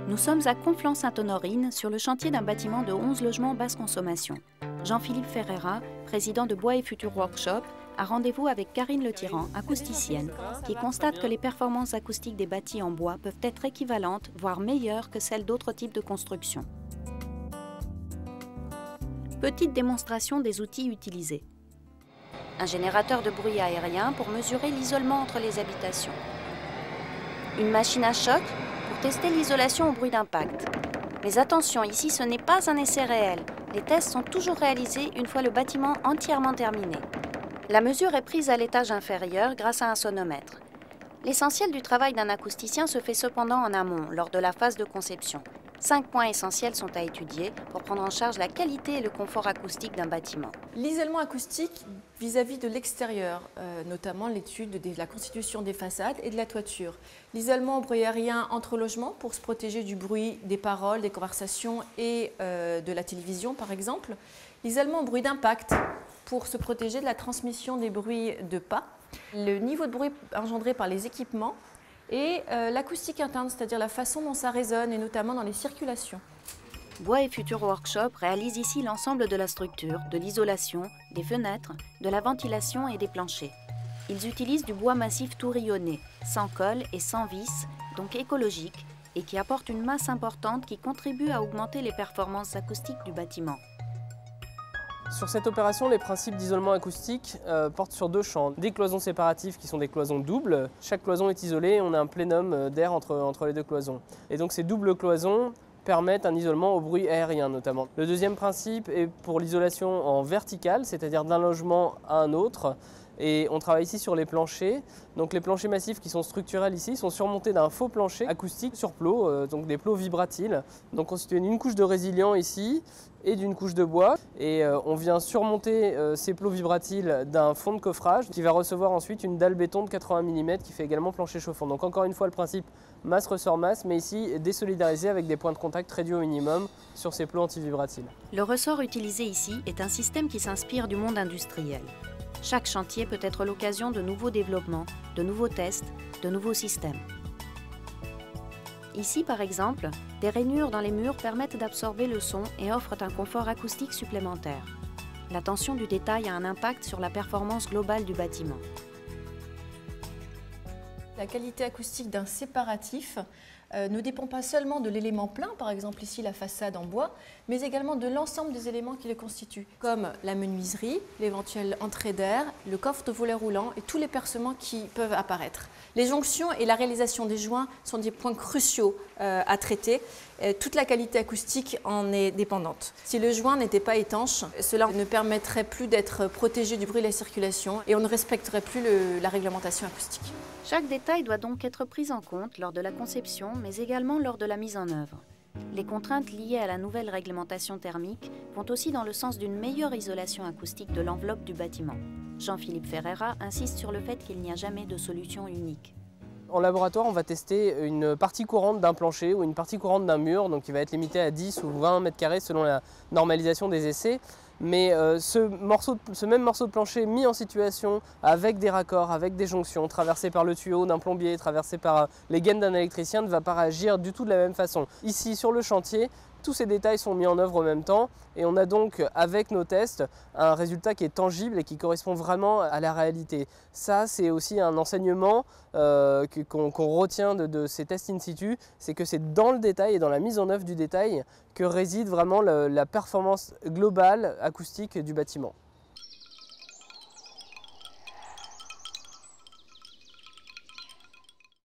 Nous sommes à Conflans-Sainte-Honorine, sur le chantier d'un bâtiment de 11 logements basse consommation. Jean-Philippe Ferreira, président de Bois et Futur Workshop, a rendez-vous avec Karine Le Tyran, acousticienne, qui constate que les performances acoustiques des bâtis en bois peuvent être équivalentes, voire meilleures que celles d'autres types de construction. Petite démonstration des outils utilisés. Un générateur de bruit aérien pour mesurer l'isolement entre les habitations. Une machine à choc pour tester l'isolation au bruit d'impact. Mais attention, ici ce n'est pas un essai réel. Les tests sont toujours réalisés une fois le bâtiment entièrement terminé. La mesure est prise à l'étage inférieur grâce à un sonomètre. L'essentiel du travail d'un acousticien se fait cependant en amont, lors de la phase de conception. 5 points essentiels sont à étudier pour prendre en charge la qualité et le confort acoustique d'un bâtiment. L'isolement acoustique vis-à-vis de l'extérieur, notamment l'étude de la constitution des façades et de la toiture. L'isolement au bruit aérien entre logements pour se protéger du bruit des paroles, des conversations et de la télévision par exemple. L'isolement au bruit d'impact pour se protéger de la transmission des bruits de pas. Le niveau de bruit engendré par les équipements. Et l'acoustique interne, c'est-à-dire la façon dont ça résonne, et notamment dans les circulations. Bois et Futur Workshop réalise ici l'ensemble de la structure, de l'isolation, des fenêtres, de la ventilation et des planchers. Ils utilisent du bois massif tout rayonné, sans colle et sans vis, donc écologique, et qui apporte une masse importante qui contribue à augmenter les performances acoustiques du bâtiment. Sur cette opération, les principes d'isolement acoustique portent sur deux champs. Des cloisons séparatives qui sont des cloisons doubles. Chaque cloison est isolée et on a un plénum d'air entre les deux cloisons. Et donc ces doubles cloisons permettent un isolement au bruit aérien notamment. Le deuxième principe est pour l'isolation en verticale, c'est-à-dire d'un logement à un autre. Et on travaille ici sur les planchers. Donc les planchers massifs qui sont structurels ici sont surmontés d'un faux plancher acoustique sur plots, donc des plots vibratiles. Donc constitués d'une couche de résilient ici et d'une couche de bois. Et on vient surmonter ces plots vibratiles d'un fond de coffrage qui va recevoir ensuite une dalle béton de 80 mm qui fait également plancher chauffant. Donc encore une fois le principe masse ressort masse, mais ici désolidarisé avec des points de contact réduits au minimum sur ces plots antivibratiles. Le ressort utilisé ici est un système qui s'inspire du monde industriel. Chaque chantier peut être l'occasion de nouveaux développements, de nouveaux tests, de nouveaux systèmes. Ici, par exemple, des rainures dans les murs permettent d'absorber le son et offrent un confort acoustique supplémentaire. L'attention du détail a un impact sur la performance globale du bâtiment. La qualité acoustique d'un séparatif ne dépend pas seulement de l'élément plein, par exemple ici la façade en bois, mais également de l'ensemble des éléments qui le constituent, comme la menuiserie, l'éventuelle entrée d'air, le coffre de volet roulant et tous les percements qui peuvent apparaître. Les jonctions et la réalisation des joints sont des points cruciaux à traiter. Toute la qualité acoustique en est dépendante. Si le joint n'était pas étanche, cela ne permettrait plus d'être protégé du bruit de la circulation et on ne respecterait plus la réglementation acoustique. Chaque détail doit donc être pris en compte lors de la conception, mais également lors de la mise en œuvre. Les contraintes liées à la nouvelle réglementation thermique vont aussi dans le sens d'une meilleure isolation acoustique de l'enveloppe du bâtiment. Jean-Philippe Ferreira insiste sur le fait qu'il n'y a jamais de solution unique. En laboratoire, on va tester une partie courante d'un plancher ou une partie courante d'un mur, donc qui va être limité à 10 ou 20 mètres carrés selon la normalisation des essais. Mais ce même morceau de plancher mis en situation avec des raccords, avec des jonctions, traversé par le tuyau d'un plombier, traversé par les gaines d'un électricien, ne va pas réagir du tout de la même façon. Ici, sur le chantier, tous ces détails sont mis en œuvre en même temps et on a donc, avec nos tests, un résultat qui est tangible et qui correspond vraiment à la réalité. Ça, c'est aussi un enseignement qu'on retient de ces tests in situ, c'est que c'est dans le détail et dans la mise en œuvre du détail que réside vraiment la performance globale acoustique du bâtiment.